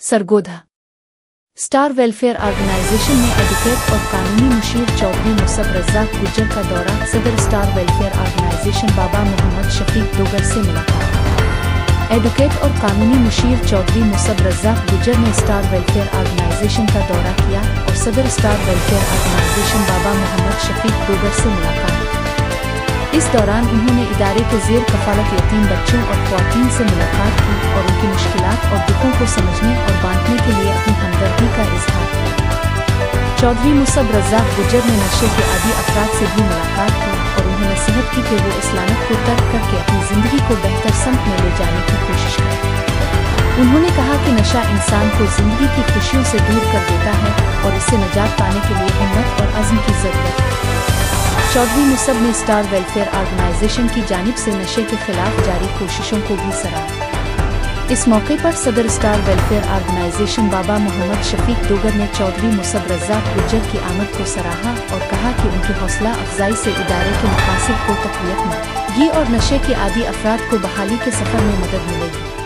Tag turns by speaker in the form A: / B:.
A: Sargodha star welfare organisation ने advocate और कानूनी मुशीर चौधरी मुसब रज़्ज़ाक गुज्जर का दौरा। सदर star welfare organisation Baba Mohammad Shafiq Dogar से मुलाकात। एडवोकेट और कानूनी मुशीर चौधरी मुसब रज़्ज़ाक गुज्जर ने स्टार वेलफेयर ऑर्गेनाइजेशन का दौरा किया और सदर star welfare organisation Baba Mohammad Shafiq Dogar से मुलाकात। इस दौरान उन्होंने इदारे के ज़ेर कफ़ालत यतीम बच्चों और ख़वातीन से मुलाकात की और उनकी मुश्किलात और दुखों को समझने और बांटने के लिए अपनी हमदर्दी का इजहार किया। चौधरी मुसब रज़्ज़ाक गुज्जर ने नशे के आदी अफराद से भी मुलाकात की और उन्हें नसीहत की कि वो इस्लामत को तर्क करके अपनी ज़िंदगी को बेहतर समत में ले जाने की कोशिश करें। उन्होंने कहा कि नशा इंसान को ज़िंदगी की खुशियों से दूर कर देता है और इससे निजात पाने के लिए हिम्मत और अज़्म की ज़रूरत है। चौधरी मुसब ने स्टार वेलफेयर ऑर्गेनाइजेशन की जानिब से नशे के खिलाफ जारी कोशिशों को भी सराहा। इस मौके पर सदर star welfare organisation Baba Mohammad Shafiq Dogar ने चौधरी मुसब रज़्ज़ाक गुज्जर की आमद को सराहा और कहा कि उनकी हौसला अफजाई से इदारे के मकासद को तक़वियत मिलेगी और नशे के आदी अफराद को बहाली के सफ़र में मदद मिलेगी।